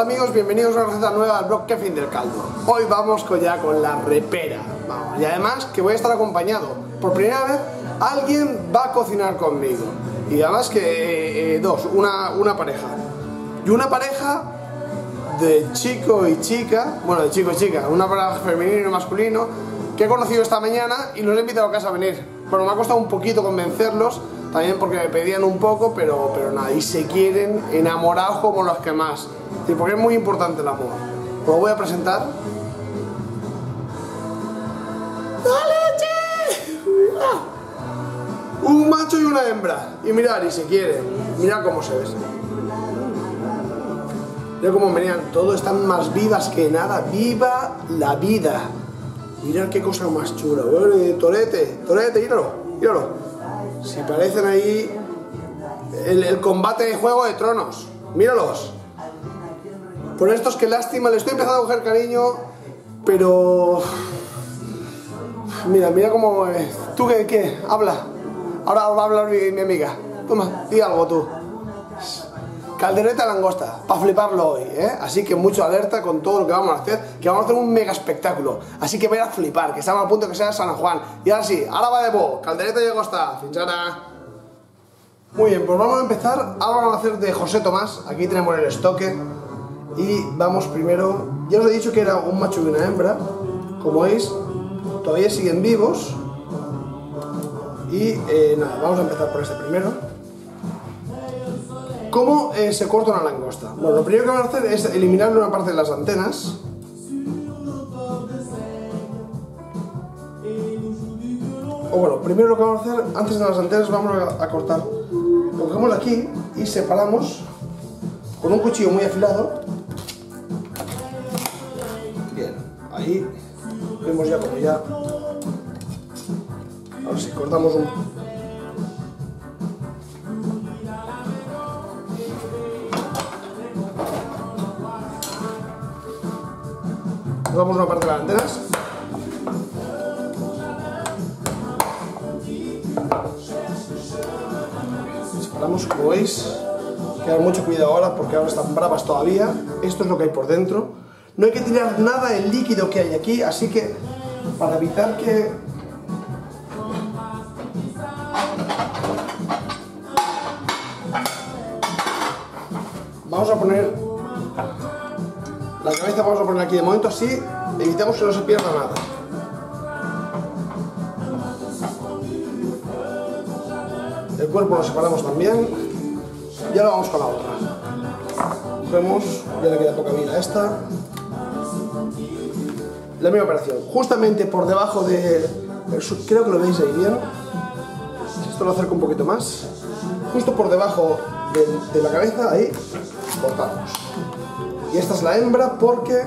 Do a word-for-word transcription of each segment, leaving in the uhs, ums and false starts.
amigos, bienvenidos a una receta nueva del blog Kefin del Caldo. Hoy vamos con ya con la repera. Vamos. Y además que voy a estar acompañado. Por primera vez alguien va a cocinar conmigo. Y además que eh, eh, dos, una, una pareja. Y una pareja de chico y chica, bueno de chico y chica, una pareja femenino y masculino que he conocido esta mañana y los he invitado a casa a venir. Pero me ha costado un poquito convencerlos, también porque me pedían un poco, pero, pero nada, y se quieren enamorados como los que más. Sí, porque es muy importante el amor. Os voy a presentar. ¡Dale, che! Un macho y una hembra. Y mirad, y se quieren. Mirad cómo se ven. Mirad cómo venían. Todos están más vivas que nada. ¡Viva la vida! Mirad qué cosa más chula. Torete, torete, míralo, míralo. Si parecen ahí el, el combate de Juego de Tronos. Míralos. Por estos, qué lástima, le estoy empezando a coger cariño, pero... Mira, mira cómo... Eh, ¿Tú qué, qué? Habla. Ahora va a hablar mi, mi amiga. Toma, di algo tú. Caldereta de langosta, para fliparlo hoy, ¿eh? Así que mucho alerta con todo lo que vamos a hacer, que vamos a hacer un mega espectáculo. Así que voy a flipar, que estamos a punto de que sea San Juan. Y ahora sí, ahora va de bo, caldereta de langosta, finchana. Muy bien, pues vamos a empezar. Ahora vamos a hacer de José Tomás. Aquí tenemos el estoque. Y vamos primero, ya os he dicho que era un macho y una hembra. Como veis, todavía siguen vivos. Y eh, nada, vamos a empezar por este primero. ¿Cómo eh, se corta una langosta? Bueno, lo primero que vamos a hacer es eliminar una parte de las antenas. O bueno, primero lo que vamos a hacer, antes de las antenas vamos a, a cortar. Lo cogemos aquí y separamos con un cuchillo muy afilado. Bien, ahí vemos ya como ya... Ahora sí, cortamos un... Cortamos una parte de las antenas. Separamos, como veis. Hay que dar mucho cuidado ahora porque ahora están bravas todavía. Esto es lo que hay por dentro. No hay que tirar nada del líquido que hay aquí, así que para evitar que... Vamos a poner... La cabeza vamos a poner aquí de momento, así evitamos que no se pierda nada. El cuerpo lo separamos también. Y ahora vamos con la otra. Vemos, ya le queda poca vida a esta. La misma operación. Justamente por debajo de... Creo que lo veis ahí bien. Esto lo acerco un poquito más. Justo por debajo de, de la cabeza, ahí, cortamos. Y esta es la hembra porque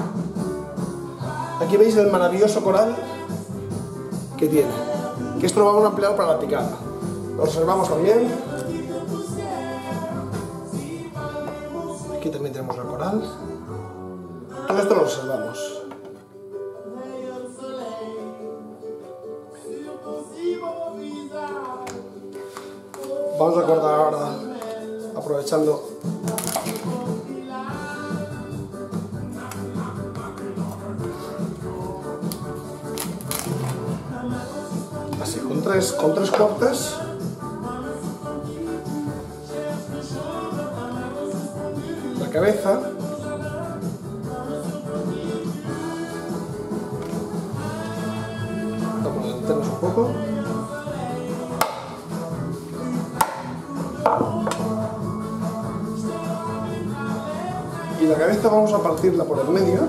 aquí veis el maravilloso coral que tiene. Que esto lo vamos a emplear para la picada. Lo observamos también. Aquí también tenemos el coral. Todo esto lo observamos. Vamos a cortar ahora, aprovechando. Así, con tres, con tres cortes. La cabeza. Vamos a adelantarnos un poco. Y la cabeza vamos a partirla por el medio.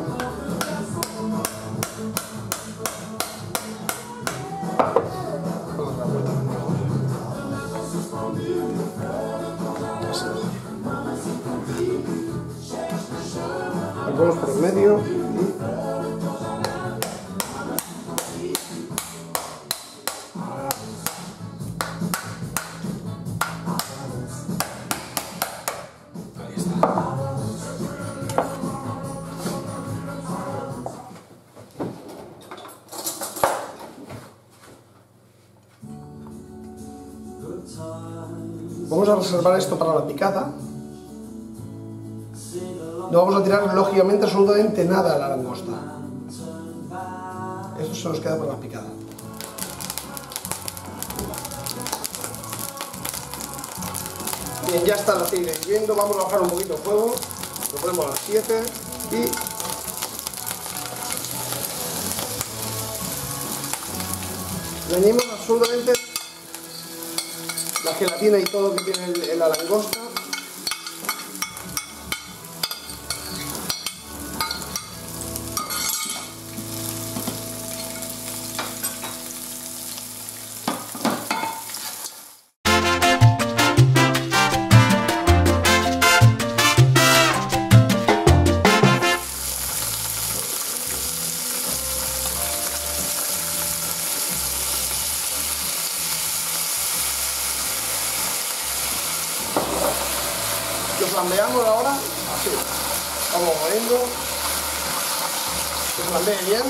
La ponemos por el medio y... Ahí está. Vamos a reservar esto para la picada. No vamos a tirar lógicamente absolutamente nada a la langosta. Esto se nos queda para la picada. Bien, ya está el aceite hirviendo, vamos a bajar un poquito el fuego, lo ponemos a las siete y le añadimos absolutamente la gelatina y todo lo que tiene el, el la langosta. Lo flambeamos ahora, así, vamos moviendo, que flambee bien.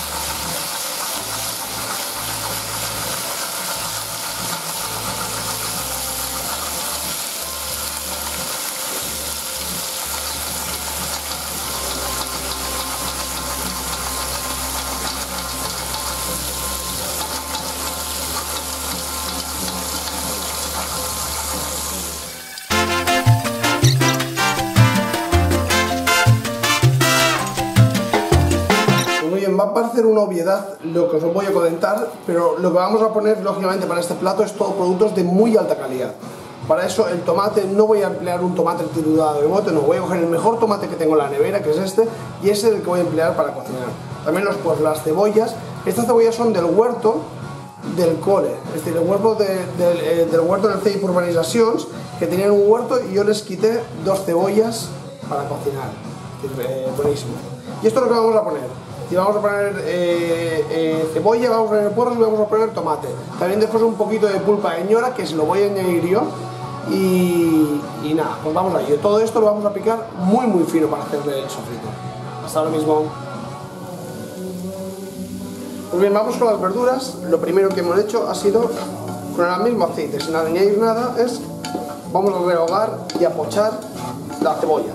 Va a parecer una obviedad lo que os voy a comentar, pero lo que vamos a poner lógicamente para este plato es todo productos de muy alta calidad. Para eso el tomate, no voy a emplear un tomate triturado de bote, no, voy a coger el mejor tomate que tengo en la nevera, que es este, y ese es el que voy a emplear para cocinar. También los, pues, las cebollas, estas cebollas son del huerto del cole, es decir, el huerto de, del, eh, del huerto del C I P Urbanizacions, que tenían un huerto y yo les quité dos cebollas para cocinar, que es eh, buenísimo. Y esto es lo que vamos a poner. Y vamos a poner eh, eh, cebolla, vamos a poner puerros y vamos a poner tomate. También después un poquito de pulpa de ñora, que se lo voy a añadir yo. Y, y nada, pues vamos a ello. Todo esto lo vamos a picar muy muy fino para hacerle el sofrito. Hasta ahora mismo. Pues bien, vamos con las verduras. Lo primero que hemos hecho ha sido, con el mismo aceite, sin añadir nada, es vamos a rehogar y a pochar la cebolla.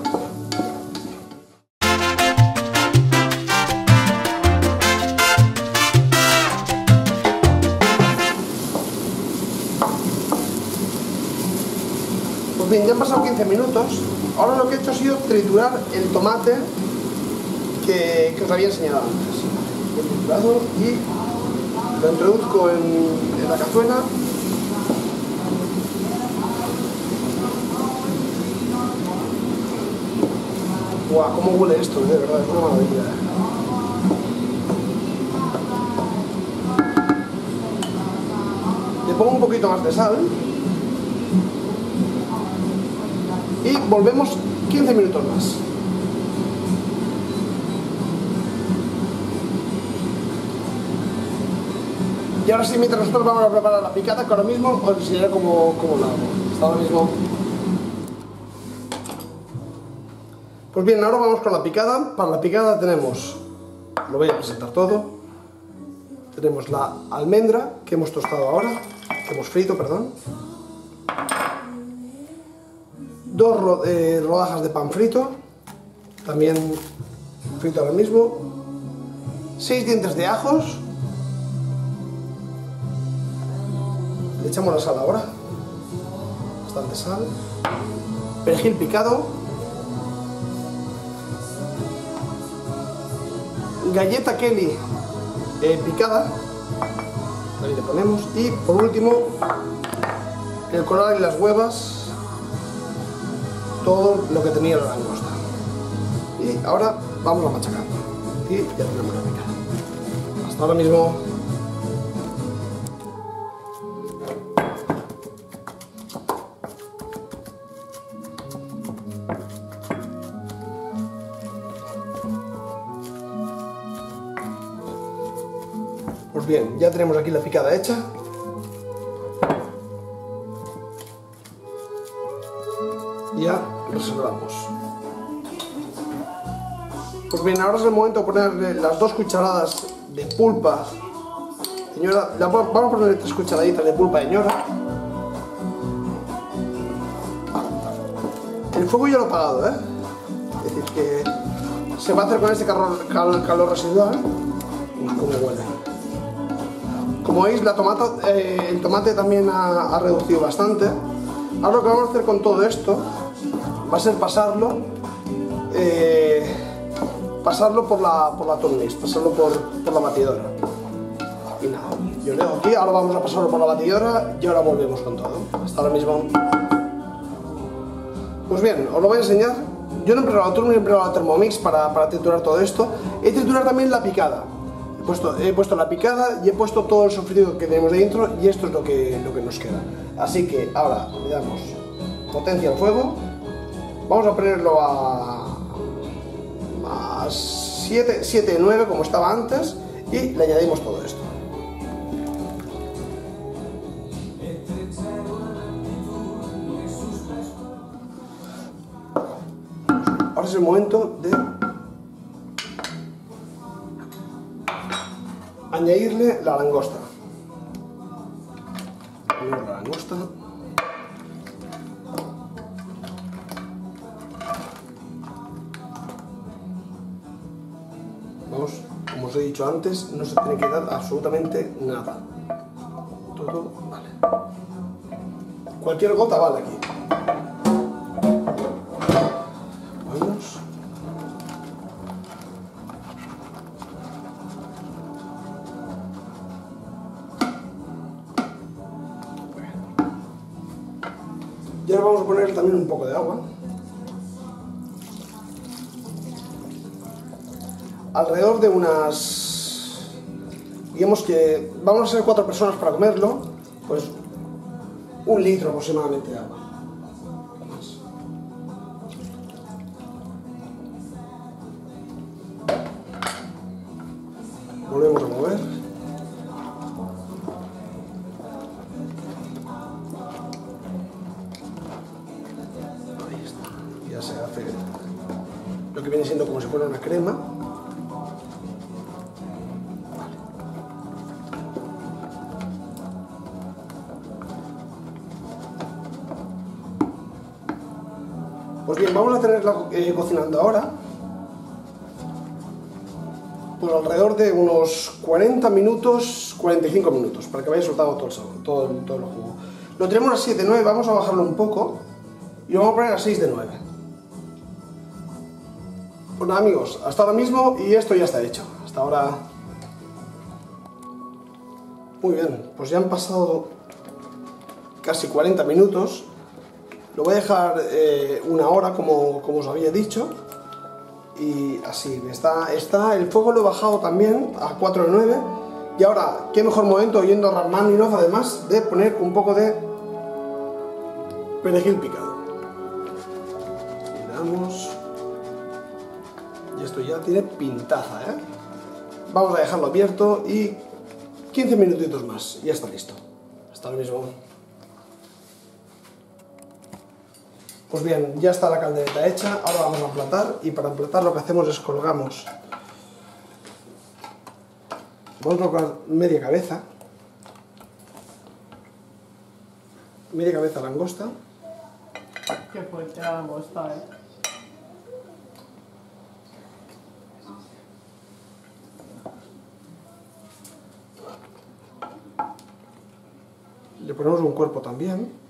Bien, ya han pasado quince minutos. Ahora lo que he hecho ha sido triturar el tomate que, que os había enseñado antes. Lo he triturado y lo introduzco en, en la cazuela. ¡Guau! ¡Cómo huele esto! De verdad, es una maravilla. Le pongo un poquito más de sal. Y volvemos quince minutos más. Y ahora sí, mientras nosotros vamos a preparar la picada, que ahora mismo os enseñaré cómo, cómo la hago. Hasta ahora mismo. Pues bien, ahora vamos con la picada. Para la picada tenemos, lo voy a presentar todo. Tenemos la almendra que hemos tostado ahora, que hemos frito, perdón. Dos ro eh, rodajas de pan frito, también frito ahora mismo, seis dientes de ajos, le echamos la sal ahora, bastante sal, perejil picado, galleta Kelly eh, picada, ahí le ponemos, y por último el coral y las huevas, todo lo que tenía la langosta. Y ahora vamos a machacar. Y ya tenemos la picada. Hasta ahora mismo. Pues bien, ya tenemos aquí la picada hecha. Ya reservamos. Pues bien, ahora es el momento de ponerle las dos cucharadas de pulpa de ñora. Vamos a ponerle tres cucharaditas de pulpa de ñora. El fuego ya lo he apagado, ¿eh? Es decir, que se va a hacer con este calor, cal, calor residual. Uf, cómo huele. Como veis, la tomata, eh, el tomate también ha, ha reducido bastante. Ahora lo que vamos a hacer con todo esto va a ser pasarlo eh, pasarlo por la, por la turnis, pasarlo por, por la batidora. Y nada, yo le dejo aquí, ahora vamos a pasarlo por la batidora y ahora volvemos con todo. Hasta ahora mismo. Pues bien, os lo voy a enseñar. Yo no he empleado la turnis, he empleado la Thermomix para, para triturar todo esto. He triturado también la picada. He puesto, he puesto la picada y he puesto todo el sofrito que tenemos dentro y esto es lo que, lo que nos queda. Así que ahora le damos potencia al fuego. Vamos a ponerlo a, a siete, nueve como estaba antes y le añadimos todo esto. Ahora es el momento de añadirle la langosta. Añadimos la langosta. Vamos, como os he dicho antes, no se tiene que dar absolutamente nada. Todo vale. Cualquier gota vale aquí. Vamos. Y ahora vamos a poner también un poco de agua. Alrededor de unas... digamos que vamos a ser cuatro personas para comerlo, pues un litro aproximadamente de agua. Volvemos a mover. Ahí está. Ya se hace lo que viene siendo como si fuera una crema. Pues bien, vamos a tenerla eh, cocinando ahora por alrededor de unos cuarenta minutos, cuarenta y cinco minutos, para que vaya soltado todo el sabor, todo, todo el jugo. Lo tenemos a siete nueve, vamos a bajarlo un poco y lo vamos a poner a seis de nueve. Pues nada amigos, hasta ahora mismo y esto ya está hecho. Hasta ahora... Muy bien, pues ya han pasado casi cuarenta minutos. Lo voy a dejar eh, una hora como, como os había dicho. Y así, está, está, el fuego lo he bajado también a cuatro de nueve. Y ahora, qué mejor momento, oyendo a Rachmaninoff además, de poner un poco de perejil picado. Y le damos... Y esto ya tiene pintaza, ¿eh? Vamos a dejarlo abierto y quince minutitos más. Y ya está listo. Hasta ahora mismo. Pues bien, ya está la caldereta hecha, ahora vamos a emplatar y para emplatar lo que hacemos es colgamos, vamos a colocar media cabeza, media cabeza langosta. Qué fuerte la langosta, eh. Le ponemos un cuerpo también.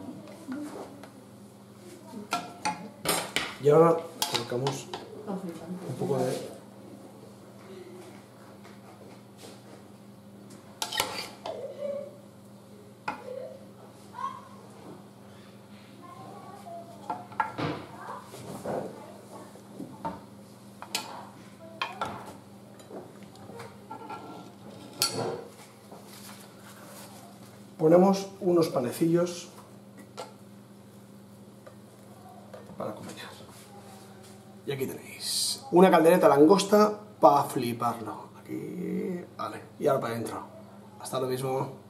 Y ahora colocamos un poco de... Ponemos unos panecillos para acompañar. Y aquí tenéis una caldereta langosta para fliparlo. Aquí, vale, y ahora para adentro. Hasta lo mismo.